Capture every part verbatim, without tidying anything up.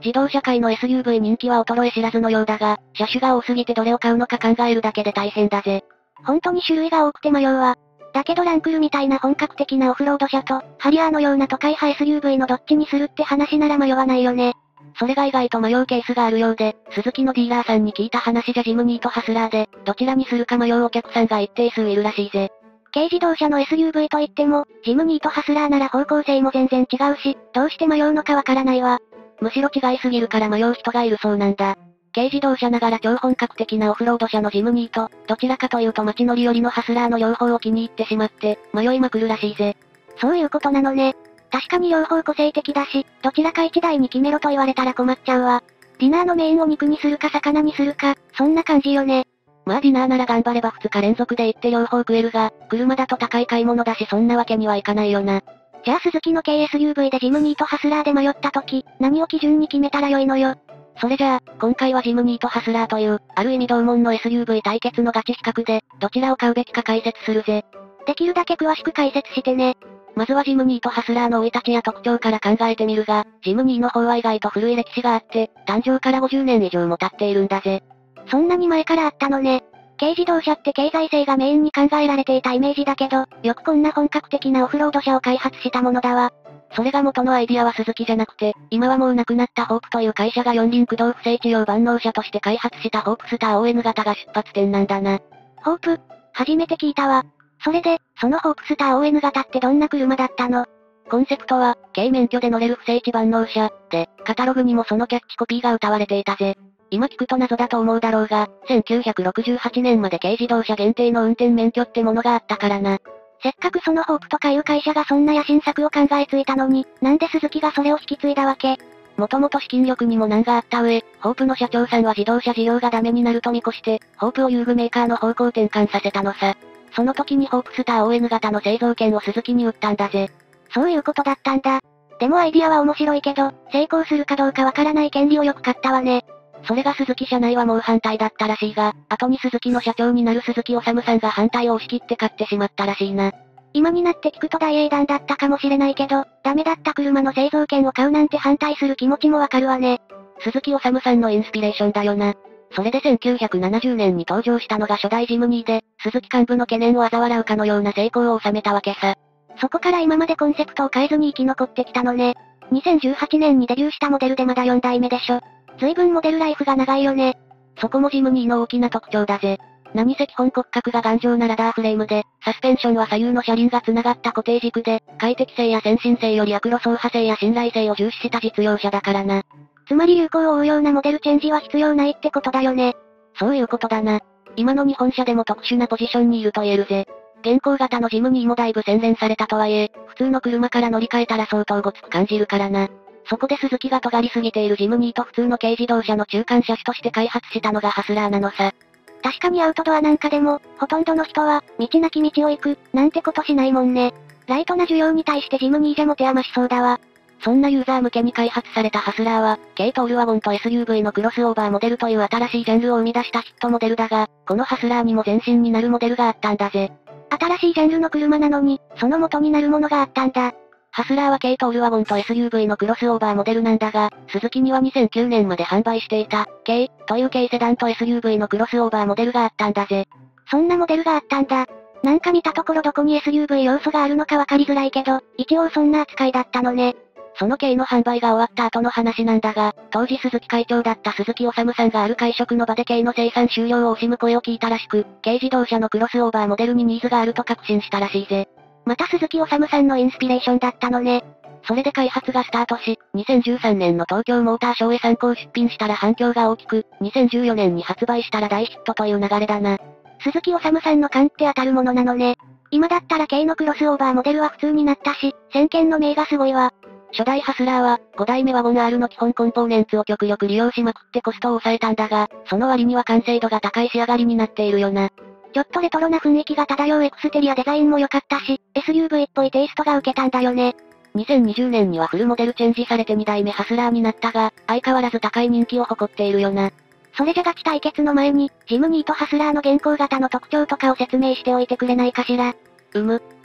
自動車界の エスユーブイ 人気は衰え知らずのようだが、車種が多すぎてどれを買うのか考えるだけで大変だぜ。 本当に種類が多くて迷うわ。だけどランクルみたいな本格的なオフロード車と、ハリアーのような都会派 エスユーブイ のどっちにするって話なら迷わないよね。 それが意外と迷うケースがあるようで、スズキのディーラーさんに聞いた話じゃジムニーとハスラーで、どちらにするか迷うお客さんが一定数いるらしいぜ。 軽自動車の エスユーブイ といっても、ジムニーとハスラーなら方向性も全然違うし、どうして迷うのかわからないわ。 むしろ違いすぎるから迷う人がいるそうなんだ。軽自動車ながら超本格的なオフロード車のジムニーと、どちらかというと街乗り寄りのハスラーの両方を気に入ってしまって、迷いまくるらしいぜ。 そういうことなのね。確かに両方個性的だし、どちらか一台に決めろと言われたら困っちゃうわ。ディナーのメインを肉にするか魚にするか、そんな感じよね。 まあディナーなら頑張ればふつか連続で行って両方食えるが、車だと高い買い物だしそんなわけにはいかないよな。 じゃあスズキの軽 エスユーブイ でジムニーとハスラーで迷った時、何を基準に決めたらよいのよ。 それじゃあ、今回はジムニーとハスラーという、ある意味同門の エスユーブイ 対決のガチ比較で、どちらを買うべきか解説するぜ。 できるだけ詳しく解説してね。 まずはジムニーとハスラーの生い立ちや特徴から考えてみるが、ジムニーの方は意外と古い歴史があって、誕生からごじゅうねん以上も経っているんだぜ。 そんなに前からあったのね。軽自動車って経済性がメインに考えられていたイメージだけど、よくこんな本格的なオフロード車を開発したものだわ。 それが元のアイディアはスズキじゃなくて、今はもう亡くなったホープという会社が四輪駆動不正治療万能車として開発したホープスター オーエヌ 型が出発点なんだな。 ホープ、初めて聞いたわ。それで、そのホープスター オーエヌ 型ってどんな車だったの？ コンセプトは、軽免許で乗れる不正地万能車、で、カタログにもそのキャッチコピーが歌われていたぜ。今聞くと謎だと思うだろうが、せんきゅうひゃくろくじゅうはちねんまで軽自動車限定の運転免許ってものがあったからな。 せっかくそのホープとかいう会社がそんな野心作を考えついたのに、なんで鈴木がそれを引き継いだわけ？ もともと資金力にも難があった上、ホープの社長さんは自動車事業がダメになると見越して、ホープを遊具メーカーの方向転換させたのさ。その時にホープスター オーエヌ 型の製造権を鈴木に売ったんだぜ。 そういうことだったんだ。でもアイディアは面白いけど、成功するかどうかわからない権利をよく買ったわね。 それが鈴木社内はもう反対だったらしいが、後に鈴木の社長になる鈴木治さんが反対を押し切って買ってしまったらしいな。 今になって聞くと大英断だったかもしれないけど、ダメだった車の製造権を買うなんて反対する気持ちもわかるわね。 鈴木治さんのインスピレーションだよな。それでせんきゅうひゃくななじゅうねんに登場したのが初代ジムニーで、鈴木幹部の懸念を嘲笑うかのような成功を収めたわけさ。 そこから今までコンセプトを変えずに生き残ってきたのね。にせんじゅうはちねんにデビューしたモデルでまだよんだいめでしょ。随分モデルライフが長いよね。 そこもジムニーの大きな特徴だぜ。何せ基本骨格が頑丈なラダーフレームで、サスペンションは左右の車輪が繋がった固定軸で、快適性や先進性よりアクロ走破性や信頼性を重視した実用車だからな。 つまり流行を追うようなモデルチェンジは必要ないってことだよね。 そういうことだな。今の日本車でも特殊なポジションにいると言えるぜ。現行型のジムニーもだいぶ洗練されたとはいえ、普通の車から乗り換えたら相当ごつく感じるからな。そこで鈴木が尖りすぎているジムニーと普通の軽自動車の中間車種として開発したのがハスラーなのさ。 確かにアウトドアなんかでも、ほとんどの人は、道なき道を行く、なんてことしないもんね。ライトな需要に対してジムニーじゃ持て余しそうだわ。 そんなユーザー向けに開発されたハスラーは、軽トールワゴンと エスユーブイ のクロスオーバーモデルという新しいジャンルを生み出したヒットモデルだが、このハスラーにも前身になるモデルがあったんだぜ。 新しいジャンルの車なのに、その元になるものがあったんだ。 ハスラーは軽トールワゴンと エスユーブイ のクロスオーバーモデルなんだが、スズキにはにせんきゅうねんまで販売していた、軽という軽セダンと エスユーブイ のクロスオーバーモデルがあったんだぜ。 そんなモデルがあったんだ。なんか見たところどこに エスユーブイ 要素があるのかわかりづらいけど、一応そんな扱いだったのね。 その軽の販売が終わった後の話なんだが、当時鈴木会長だった鈴木治さんがある会食の場で軽の生産終了を惜しむ声を聞いたらしく、軽自動車のクロスオーバーモデルにニーズがあると確信したらしいぜ。 また鈴木治さんのインスピレーションだったのね。 それで開発がスタートし、にせんじゅうさんねんの東京モーターショーへ参考出品したら反響が大きく、にせんじゅうよねんに発売したら大ヒットという流れだな。 鈴木治さんの勘って当たるものなのね。今だったら軽のクロスオーバーモデルは普通になったし、先見の明がすごいわ。 初代ハスラーは、ごだいめワゴン R の基本コンポーネンツを極力利用しまくってコストを抑えたんだが、その割には完成度が高い仕上がりになっているよな。 ちょっとレトロな雰囲気が漂うエクステリアデザインも良かったし、エスユーブイ っぽいテイストが受けたんだよね。 にせんにじゅうねんにはフルモデルチェンジされてにだいめハスラーになったが、相変わらず高い人気を誇っているよな。 それじゃガチ対決の前に、ジムニーとハスラーの現行型の特徴とかを説明しておいてくれないかしら。 うむ。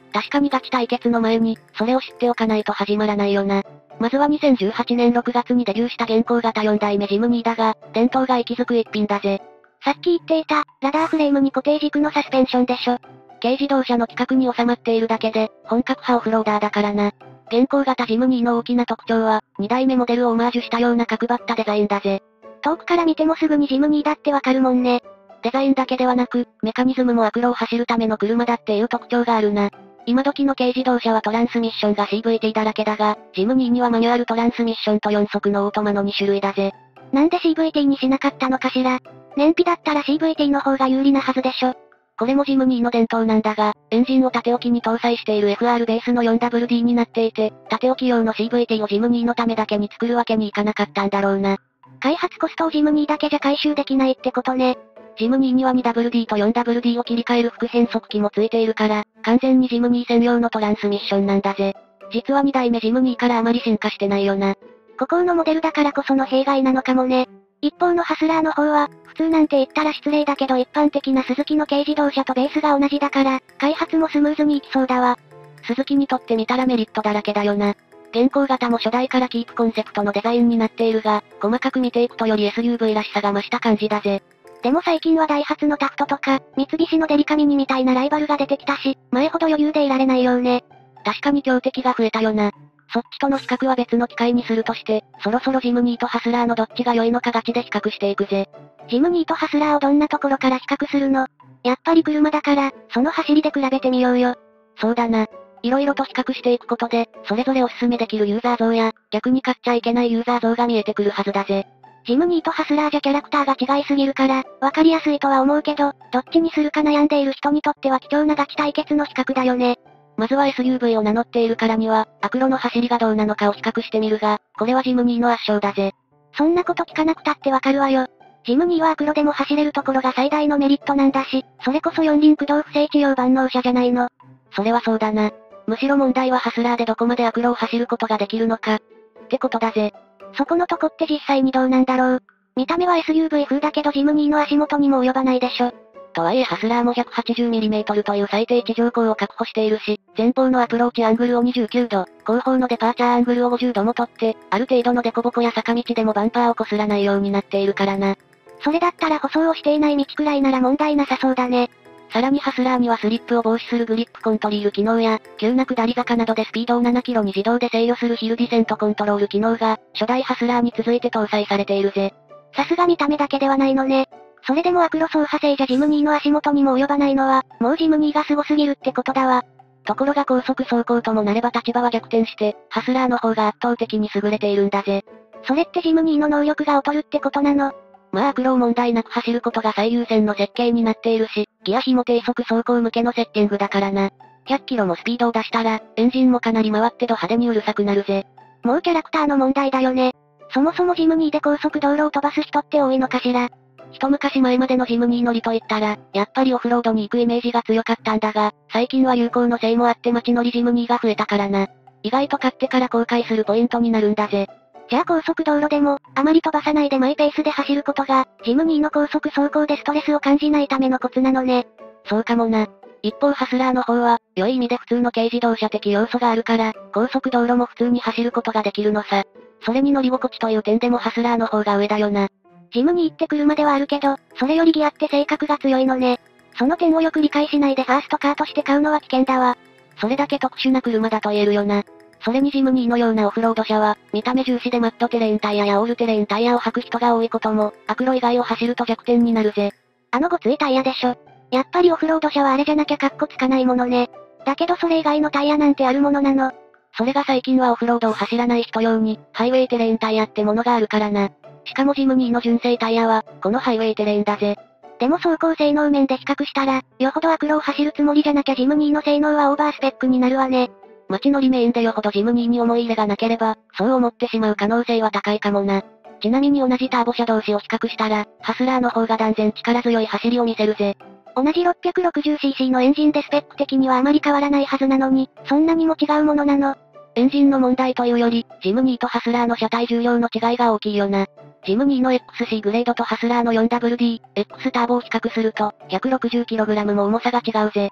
確かにガチ対決の前に、それを知っておかないと始まらないよな。まずはにせんじゅうはちねんろくがつにデビューした現行型よんだいめジムニーだが、伝統が息づく一品だぜ。 さっき言っていた、ラダーフレームに固定軸のサスペンションでしょ。 軽自動車の規格に収まっているだけで、本格派オフローダーだからな。現行型ジムニーの大きな特徴は、にだいめモデルをオマージュしたような角張ったデザインだぜ。 遠くから見てもすぐにジムニーだってわかるもんね。 デザインだけではなく、メカニズムも悪路を走るための車だっていう特徴があるな。今時の軽自動車はトランスミッションが シーブイティー だらけだが、ジムニーにはマニュアルトランスミッションとよんそくのオートマのに種類だぜ。 なんで シーブイティー にしなかったのかしら。燃費だったら シーブイティー の方が有利なはずでしょ。 これもジムニーの伝統なんだが、エンジンを縦置きに搭載している エフアール ベースの フォーダブリューディー になっていて、縦置き用の シーブイティー をジムニーのためだけに作るわけにいかなかったんだろうな。 開発コストをジムニーだけじゃ回収できないってことね。 ジムニーには ツーダブリューディー と フォーダブリューディー を切り替える副変速機もついているから、完全にジムニー専用のトランスミッションなんだぜ。実はにだいめジムニーからあまり進化してないよな。 孤高のモデルだからこその弊害なのかもね。一方のハスラーの方は、普通なんて言ったら失礼だけど一般的なスズキの軽自動車とベースが同じだから、開発もスムーズにいきそうだわ。 スズキにとってみたらメリットだらけだよな。現行型も初代からキープコンセプトのデザインになっているが、細かく見ていくとより エスユーブイ らしさが増した感じだぜ。 でも最近はダイハツのタフトとか、三菱のデリカミニみたいなライバルが出てきたし、前ほど余裕でいられないようね。 確かに強敵が増えたよな。そっちとの比較は別の機会にするとして、そろそろジムニーとハスラーのどっちが良いのかガチで比較していくぜ。 ジムニーとハスラーをどんなところから比較するの？やっぱり車だから、その走りで比べてみようよ。 そうだな。色々と比較していくことで、それぞれおすすめできるユーザー像や、逆に買っちゃいけないユーザー像が見えてくるはずだぜ。 ジムニーとハスラーじゃキャラクターが違いすぎるから、わかりやすいとは思うけど、どっちにするか悩んでいる人にとっては貴重なガチ対決の比較だよね。 まずは エスユーブイ を名乗っているからには、アクロの走りがどうなのかを比較してみるが、これはジムニーの圧勝だぜ。 そんなこと聞かなくたってわかるわよ。ジムニーはアクロでも走れるところが最大のメリットなんだし、それこそ四輪駆動不正地用万能車じゃないの。 それはそうだな。むしろ問題はハスラーでどこまでアクロを走ることができるのか。ってことだぜ。 そこのとこって実際にどうなんだろう。見た目は エスユーブイ 風だけどジムニーの足元にも及ばないでしょ。 とはいえハスラーも ひゃくはちじゅうミリメートル という最低地上高を確保しているし、前方のアプローチアングルをにじゅうきゅうど、後方のデパーチャーアングルをごじゅうどもとって、ある程度のデコボコや坂道でもバンパーを擦らないようになっているからな。 それだったら舗装をしていない道くらいなら問題なさそうだね。 さらにハスラーにはスリップを防止するグリップコントリール機能や、急な下り坂などでスピードをななキロに自動で制御するヒルディセントコントロール機能が、初代ハスラーに続いて搭載されているぜ。 さすが見た目だけではないのね。それでもアクロ走破性じゃジムニーの足元にも及ばないのは、もうジムニーが凄すぎるってことだわ。 ところが高速走行ともなれば立場は逆転して、ハスラーの方が圧倒的に優れているんだぜ。 それってジムニーの能力が劣るってことなの？ まあアクロを問題なく走ることが最優先の設計になっているし、ギア比も低速走行向けのセッティングだからな。ひゃっキロもスピードを出したら、エンジンもかなり回ってド派手にうるさくなるぜ。 もうキャラクターの問題だよね。そもそもジムニーで高速道路を飛ばす人って多いのかしら。 一昔前までのジムニー乗りといったら、やっぱりオフロードに行くイメージが強かったんだが、最近は有効のせいもあって街乗りジムニーが増えたからな。意外と買ってから後悔するポイントになるんだぜ。 じゃあ高速道路でも、あまり飛ばさないでマイペースで走ることが、ジムニーの高速走行でストレスを感じないためのコツなのね。 そうかもな。一方ハスラーの方は、良い意味で普通の軽自動車的要素があるから、高速道路も普通に走ることができるのさ。それに乗り心地という点でもハスラーの方が上だよな。 ジムニーって車ではあるけど、それよりギアって性格が強いのね。その点をよく理解しないでファーストカーとして買うのは危険だわ。 それだけ特殊な車だと言えるよな。それにジムニーのようなオフロード車は、見た目重視でマットテレーンタイヤやオールテレーンタイヤを履く人が多いことも、アクロ以外を走ると弱点になるぜ。 あのごついタイヤでしょ。やっぱりオフロード車はあれじゃなきゃカッコつかないものね。だけどそれ以外のタイヤなんてあるものなの。 それが最近はオフロードを走らない人用に、ハイウェイテレーンタイヤってものがあるからな。しかもジムニーの純正タイヤは、このハイウェイテレーンだぜ。 でも走行性能面で比較したら、よほどアクロを走るつもりじゃなきゃジムニーの性能はオーバースペックになるわね。 街乗りメインでよほどジムニーに思い入れがなければ、そう思ってしまう可能性は高いかもな。ちなみに同じターボ車同士を比較したら、ハスラーの方が断然力強い走りを見せるぜ。 同じ ろっぴゃくろくじゅうシーシー のエンジンでスペック的にはあまり変わらないはずなのに、そんなにも違うものなの。 エンジンの問題というより、ジムニーとハスラーの車体重量の違いが大きいよな。ジムニーの エックスシー グレードとハスラーの フォーダブリューディー、X ターボを比較すると、ひゃくろくじゅうキログラム も重さが違うぜ。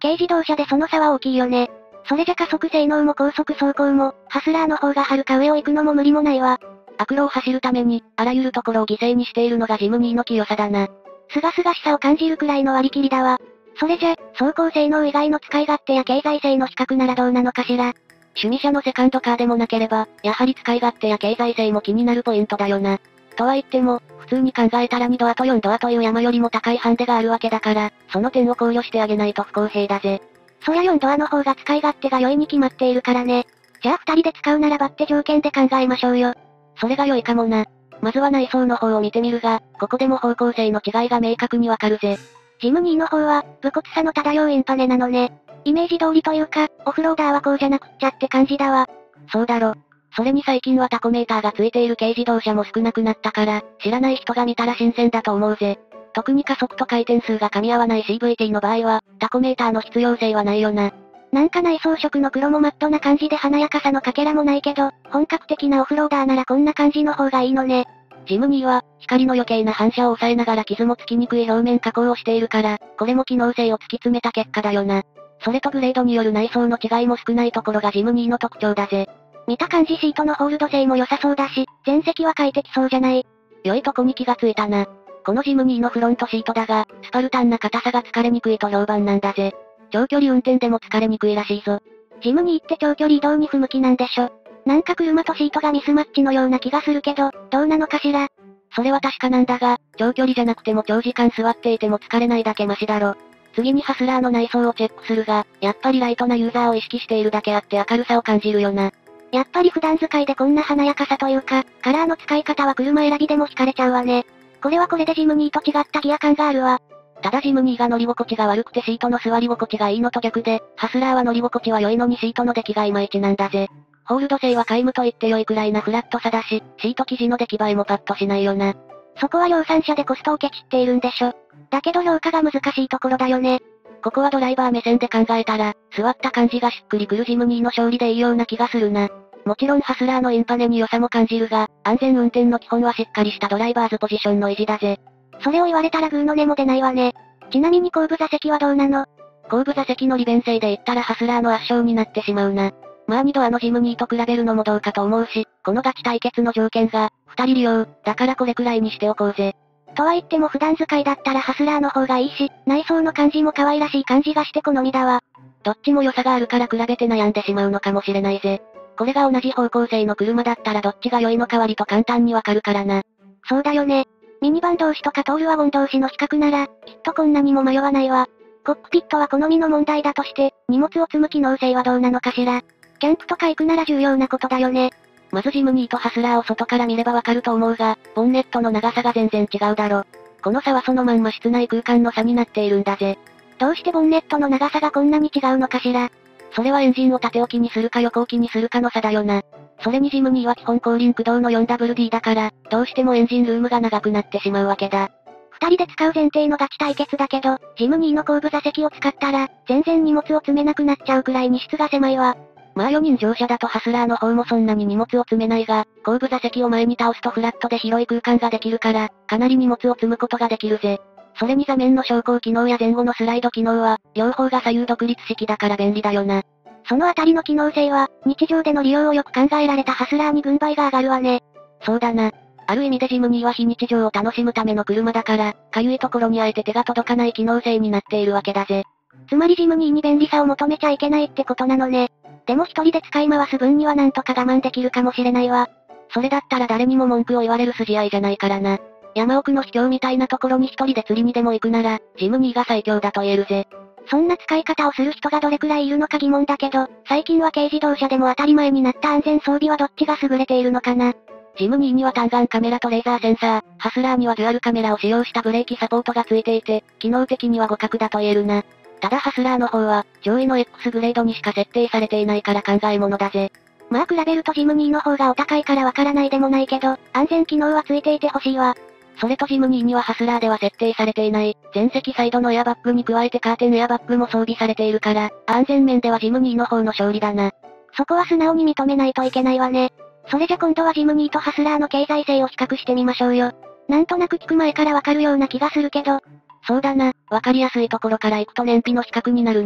軽自動車でその差は大きいよね。それじゃ加速性能も高速走行も、ハスラーの方がはるか上を行くのも無理もないわ。 悪路を走るために、あらゆるところを犠牲にしているのがジムニーの清さだな。 すがすがしさを感じるくらいの割り切りだわ。それじゃ、走行性能以外の使い勝手や経済性の比較ならどうなのかしら。 趣味車のセカンドカーでもなければ、やはり使い勝手や経済性も気になるポイントだよな。とは言っても、普通に考えたらにドアとよんドアという山よりも高いハンデがあるわけだから、その点を考慮してあげないと不公平だぜ。 そりゃよんドアの方が使い勝手が良いに決まっているからね。じゃあふたりで使うならばって条件で考えましょうよ。 それが良いかもな。まずは内装の方を見てみるが、ここでも方向性の違いが明確にわかるぜ。 ジムニーの方は、武骨さの漂うエンパネなのね。イメージ通りというか、オフローダーはこうじゃなくっちゃって感じだわ。 そうだろ。それに最近はタコメーターがついている軽自動車も少なくなったから、知らない人が見たら新鮮だと思うぜ。特に加速と回転数が噛み合わない シーブイティー の場合は、タコメーターの必要性はないよな。 なんか内装色の黒もマットな感じで華やかさのかけらもないけど、本格的なオフローダーならこんな感じの方がいいのね。 ジムニーは、光の余計な反射を抑えながら傷もつきにくい表面加工をしているから、これも機能性を突き詰めた結果だよな。それとグレードによる内装の違いも少ないところがジムニーの特徴だぜ。 見た感じシートのホールド性も良さそうだし、前席は快適そうじゃない。 良いとこに気がついたな。このジムニーのフロントシートだが、スパルタンな硬さが疲れにくいと評判なんだぜ。長距離運転でも疲れにくいらしいぞ。 ジムニーって長距離移動に不向きなんでしょ。なんか車とシートがミスマッチのような気がするけど、どうなのかしら。 それは確かなんだが、長距離じゃなくても長時間座っていても疲れないだけマシだろ。次にハスラーの内装をチェックするが、やっぱりライトなユーザーを意識しているだけあって明るさを感じるよな。 やっぱり普段使いでこんな華やかさというか、カラーの使い方は車選びでも惹かれちゃうわね。これはこれでジムニーと違ったギア感があるわ。 ただジムニーが乗り心地が悪くてシートの座り心地がいいのと逆で、ハスラーは乗り心地は良いのにシートの出来がいまいちなんだぜ。ホールド性は皆無と言って良いくらいなフラットさだし、シート生地の出来栄えもパッとしないよな。 そこは量産車でコストをケチっているんでしょ。だけど評価が難しいところだよね。 ここはドライバー目線で考えたら、座った感じがしっくりくるジムニーの勝利でいいような気がするな。もちろんハスラーのエンパネに良さも感じるが、安全運転の基本はしっかりしたドライバーズポジションの維持だぜ。 それを言われたらグーの音も出ないわね。ちなみに後部座席はどうなの？ 後部座席の利便性で言ったらハスラーの圧勝になってしまうな。まあにドアのジムニーと比べるのもどうかと思うし、このガチ対決の条件が、二人利用、だからこれくらいにしておこうぜ。 とは言っても普段使いだったらハスラーの方がいいし、内装の感じも可愛らしい感じがして好みだわ。 どっちも良さがあるから比べて悩んでしまうのかもしれないぜ。これが同じ方向性の車だったらどっちが良いのか割と簡単にわかるからな。 そうだよね。ミニバン同士とかトールワゴン同士の比較なら、きっとこんなにも迷わないわ。コックピットは好みの問題だとして、荷物を積む機能性はどうなのかしら。キャンプとか行くなら重要なことだよね。 まずジムニーとハスラーを外から見ればわかると思うが、ボンネットの長さが全然違うだろ。この差はそのまんま室内空間の差になっているんだぜ。 どうしてボンネットの長さがこんなに違うのかしら。 それはエンジンを縦置きにするか横置きにするかの差だよな。それにジムニーは基本後輪駆動の フォーダブリューディー だから、どうしてもエンジンルームが長くなってしまうわけだ。 二人で使う前提のガチ対決だけど、ジムニーの後部座席を使ったら、全然荷物を詰めなくなっちゃうくらい荷室が狭いわ。 まあよにん乗車だとハスラーの方もそんなに荷物を詰めないが、後部座席を前に倒すとフラットで広い空間ができるから、かなり荷物を積むことができるぜ。それに座面の昇降機能や前後のスライド機能は、両方が左右独立式だから便利だよな。 そのあたりの機能性は、日常での利用をよく考えられたハスラーに軍配が上がるわね。 そうだな。ある意味でジムニーは非日常を楽しむための車だから、かゆいところにあえて手が届かない機能性になっているわけだぜ。 つまりジムニーに便利さを求めちゃいけないってことなのね。でも一人で使い回す分にはなんとか我慢できるかもしれないわ。 それだったら誰にも文句を言われる筋合いじゃないからな。山奥の秘境みたいなところに一人で釣りにでも行くなら、ジムニーが最強だと言えるぜ。 そんな使い方をする人がどれくらいいるのか疑問だけど、最近は軽自動車でも当たり前になった安全装備はどっちが優れているのかな。 ジムニーには単眼カメラとレーザーセンサー、ハスラーにはデュアルカメラを使用したブレーキサポートがついていて、機能的には互角だと言えるな。ただハスラーの方は、上位の X グレードにしか設定されていないから考え物だぜ。 まあ比べるとジムニーの方がお高いからわからないでもないけど、安全機能はついていてほしいわ。 それとジムニーにはハスラーでは設定されていない、前席サイドのエアバッグに加えてカーテンエアバッグも装備されているから、安全面ではジムニーの方の勝利だな。 そこは素直に認めないといけないわね。それじゃ今度はジムニーとハスラーの経済性を比較してみましょうよ。なんとなく聞く前からわかるような気がするけど。 そうだな、わかりやすいところから行くと燃費の比較になるな。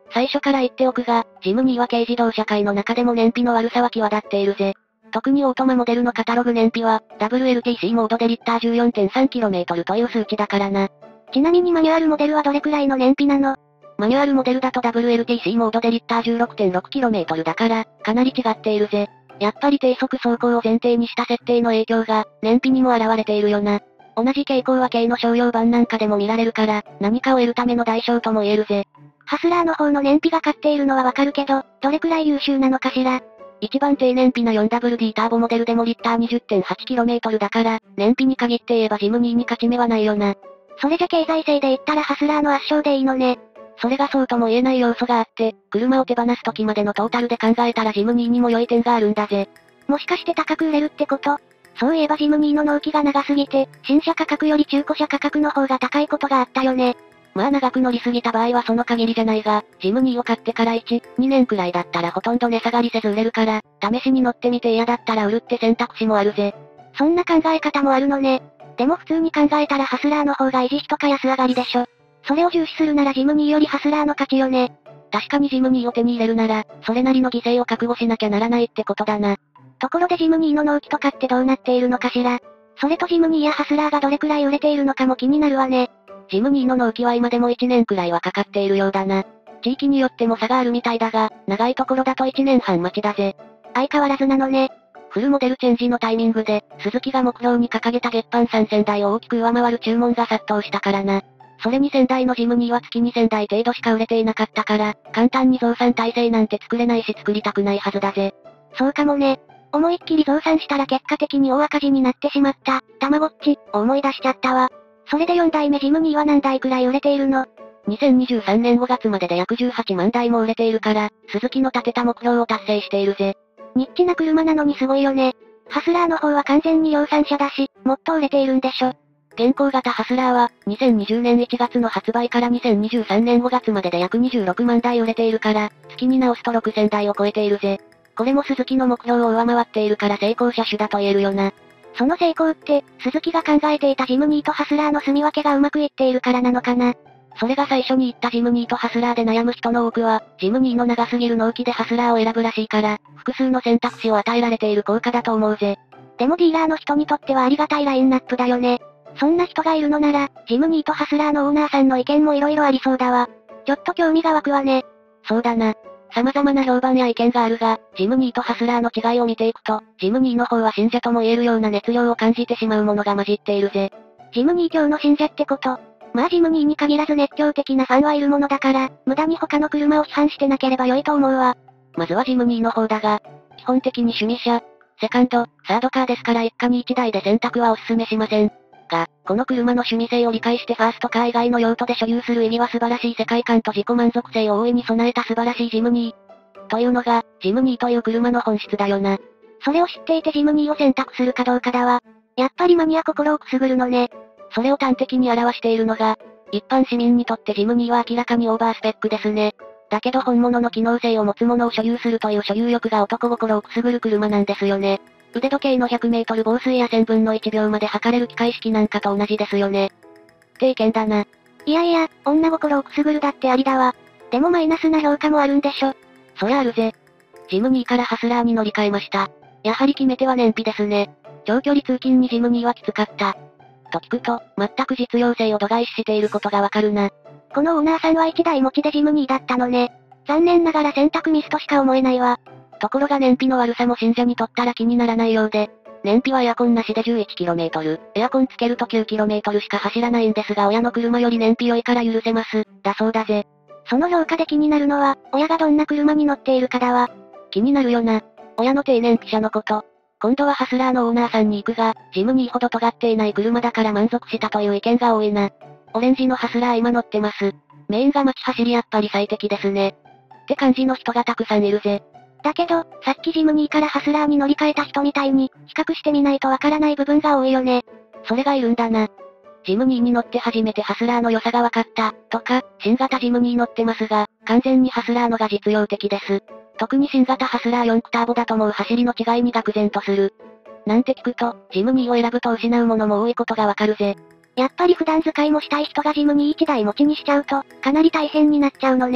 最初から言っておくが、ジムニーは軽自動車界の中でも燃費の悪さは際立っているぜ。特にオートマモデルのカタログ燃費は、ダブリューエルティーシー モードでリッター じゅうよんてんさんキロメートル という数値だからな。 ちなみにマニュアルモデルはどれくらいの燃費なの？ マニュアルモデルだと ダブリューエルティーシー モードでリッター じゅうろくてんろくキロメートル だから、かなり違っているぜ。やっぱり低速走行を前提にした設定の影響が、燃費にも現れているよな。同じ傾向は軽の商用版なんかでも見られるから、何かを得るための代償とも言えるぜ。 ハスラーの方の燃費が勝っているのはわかるけど、どれくらい優秀なのかしら。 一番低燃費な フォーダブリューディー ターボモデルでもリッター にじゅってんはちキロメートル だから、燃費に限って言えばジムニーに勝ち目はないよな。 それじゃ経済性で言ったらハスラーの圧勝でいいのね。 それがそうとも言えない要素があって、車を手放す時までのトータルで考えたらジムニーにも良い点があるんだぜ。 もしかして高く売れるってこと？そういえばジムニーの納期が長すぎて、新車価格より中古車価格の方が高いことがあったよね。 まあ長く乗りすぎた場合はその限りじゃないが、ジムニーを買ってからいち、にねんくらいだったらほとんど値下がりせず売れるから、試しに乗ってみて嫌だったら売るって選択肢もあるぜ。 そんな考え方もあるのね。でも普通に考えたらハスラーの方が維持費とか安上がりでしょ。それを重視するならジムニーよりハスラーの勝ちよね。 確かにジムニーを手に入れるなら、それなりの犠牲を覚悟しなきゃならないってことだな。 ところでジムニーの納期とかってどうなっているのかしら。それとジムニーやハスラーがどれくらい売れているのかも気になるわね。 ジムニーの納期は今でもいちねんくらいはかかっているようだな。地域によっても差があるみたいだが、長いところだといちねんはん待ちだぜ。 相変わらずなのね。 フルモデルチェンジのタイミングで、スズキが目標に掲げた月販さんぜんだいを大きく上回る注文が殺到したからな。それにせんだいのジムニーは月にせんだい程度しか売れていなかったから、簡単に増産体制なんて作れないし作りたくないはずだぜ。 そうかもね。思いっきり増産したら結果的に大赤字になってしまった、たまごっち、を思い出しちゃったわ。それでよんだいめジムニーは何台くらい売れているの？ にせんにじゅうさんねんごがつまでで約じゅうはちまんだいも売れているから、スズキの立てた目標を達成しているぜ。 ニッチな車なのにすごいよね。ハスラーの方は完全に量産車だし、もっと売れているんでしょ。 現行型ハスラーは、にせんにじゅうねんいちがつの発売からにせんにじゅうさんねんごがつまでで約にじゅうろくまんだい売れているから、月に直すとろくせんだいを超えているぜ。これもスズキの目標を上回っているから成功車種だと言えるよな。 その成功って、スズキが考えていたジムニーとハスラーの住み分けがうまくいっているからなのかな。 それが最初に言ったジムニーとハスラーで悩む人の多くは、ジムニーの長すぎる納期でハスラーを選ぶらしいから、複数の選択肢を与えられている効果だと思うぜ。 でもディーラーの人にとってはありがたいラインナップだよね。そんな人がいるのなら、ジムニーとハスラーのオーナーさんの意見も色々ありそうだわ。ちょっと興味が湧くわね。 そうだな。様々な評判や意見があるが、ジムニーとハスラーの違いを見ていくと、ジムニーの方は信者とも言えるような熱量を感じてしまうものが混じっているぜ。 ジムニー教の信者ってこと？まあジムニーに限らず熱狂的なファンはいるものだから、無駄に他の車を批判してなければ良いと思うわ。 まずはジムニーの方だが、基本的に趣味車、セカンド、サードカーですから一家に一台で選択はお勧めしません。が、この車の趣味性を理解してファーストカー以外の用途で所有する意義は素晴らしい世界観と自己満足性を大いに備えた素晴らしいジムニー。というのが、ジムニーという車の本質だよな。 それを知っていてジムニーを選択するかどうかだわ。やっぱりマニア心をくすぐるのね。 それを端的に表しているのが、一般市民にとってジムニーは明らかにオーバースペックですね。だけど本物の機能性を持つものを所有するという所有欲が男心をくすぐる車なんですよね。腕時計のひゃくメートル防水やせんぶんのいちびょうまで測れる機械式なんかと同じですよね。って意見だな。 いやいや、女心をくすぐるだってありだわ。でもマイナスな評価もあるんでしょ。 そりゃあるぜ。ジムニーからハスラーに乗り換えました。やはり決め手は燃費ですね。長距離通勤にジムニーはきつかった。と聞くと、全く実用性を度外視していることがわかるな。 このオーナーさんはいちだい持ちでジムニーだったのね。残念ながら選択ミスとしか思えないわ。 ところが燃費の悪さも信者にとったら気にならないようで、燃費はエアコンなしで じゅういちキロメートル、エアコンつけると きゅうキロメートル しか走らないんですが親の車より燃費良いから許せます、だそうだぜ。 その評価で気になるのは、親がどんな車に乗っているかだわ。 気になるよな。親の低燃費車のこと。今度はハスラーのオーナーさんに行くが、ジムニーほど尖っていない車だから満足したという意見が多いな。オレンジのハスラー今乗ってます。メインが街走りやっぱり最適ですね。って感じの人がたくさんいるぜ。 だけど、さっきジムニーからハスラーに乗り換えた人みたいに、比較してみないとわからない部分が多いよね。 それがいるんだな。ジムニーに乗って初めてハスラーの良さが分かった、とか、新型ジムニー乗ってますが、完全にハスラーのが実用的です。特に新型ハスラーよんターボだと思う走りの違いに愕然とする。なんて聞くと、ジムニーを選ぶと失うものも多いことがわかるぜ。 やっぱり普段使いもしたい人がジムニーいちだい持ちにしちゃうと、かなり大変になっちゃうのね。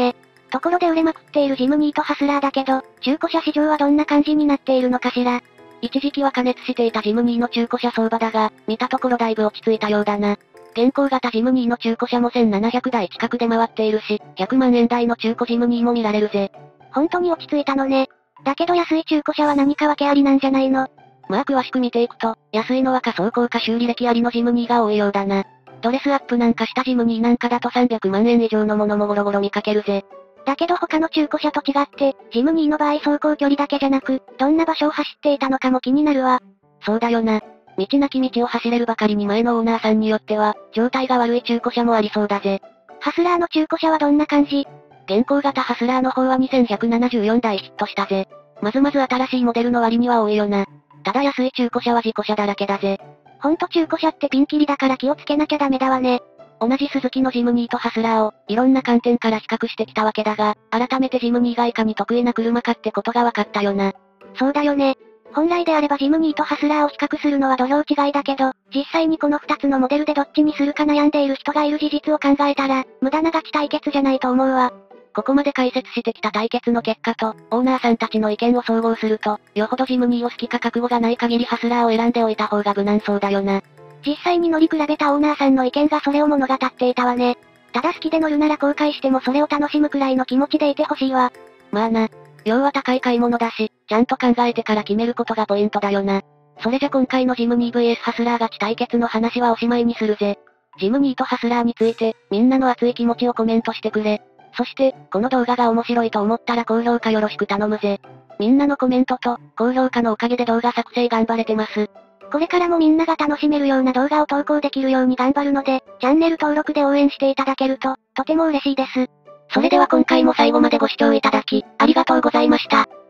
ところで売れまくっているジムニーとハスラーだけど、中古車市場はどんな感じになっているのかしら。 一時期は過熱していたジムニーの中古車相場だが、見たところだいぶ落ち着いたようだな。現行型ジムニーの中古車もせんななひゃくだい近くで回っているし、ひゃくまんえん台の中古ジムニーも見られるぜ。 本当に落ち着いたのね。だけど安い中古車は何か訳ありなんじゃないの？ まあ詳しく見ていくと、安いのは仮走行か修理歴ありのジムニーが多いようだな。ドレスアップなんかしたジムニーなんかだとさんびゃくまんえん以上のものもゴロゴロ見かけるぜ。 だけど他の中古車と違って、ジムニーの場合走行距離だけじゃなく、どんな場所を走っていたのかも気になるわ。 そうだよな。道なき道を走れるばかりに前のオーナーさんによっては、状態が悪い中古車もありそうだぜ。 ハスラーの中古車はどんな感じ？ 現行型ハスラーの方はにせんひゃくななじゅうよんだいヒットしたぜ。まずまず新しいモデルの割には多いよな。ただ安い中古車は事故車だらけだぜ。 ほんと中古車ってピンキリだから気をつけなきゃダメだわね。 同じスズキのジムニーとハスラーを、いろんな観点から比較してきたわけだが、改めてジムニーがいかに得意な車かってことが分かったよな。 そうだよね。本来であればジムニーとハスラーを比較するのは度量違いだけど、実際にこのふたつのモデルでどっちにするか悩んでいる人がいる事実を考えたら、無駄なガチ対決じゃないと思うわ。 ここまで解説してきた対決の結果と、オーナーさんたちの意見を総合すると、よほどジムニーを好きか覚悟がない限りハスラーを選んでおいた方が無難そうだよな。 実際に乗り比べたオーナーさんの意見がそれを物語っていたわね。ただ好きで乗るなら後悔してもそれを楽しむくらいの気持ちでいてほしいわ。 まあな。要は高い買い物だし、ちゃんと考えてから決めることがポイントだよな。それじゃ今回のジムニー ブイエス ハスラーガチ対決の話はおしまいにするぜ。ジムニーとハスラーについて、みんなの熱い気持ちをコメントしてくれ。そして、この動画が面白いと思ったら高評価よろしく頼むぜ。みんなのコメントと、高評価のおかげで動画作成頑張れてます。 これからもみんなが楽しめるような動画を投稿できるように頑張るので、チャンネル登録で応援していただけると、とても嬉しいです。 それでは今回も最後までご視聴いただき、ありがとうございました。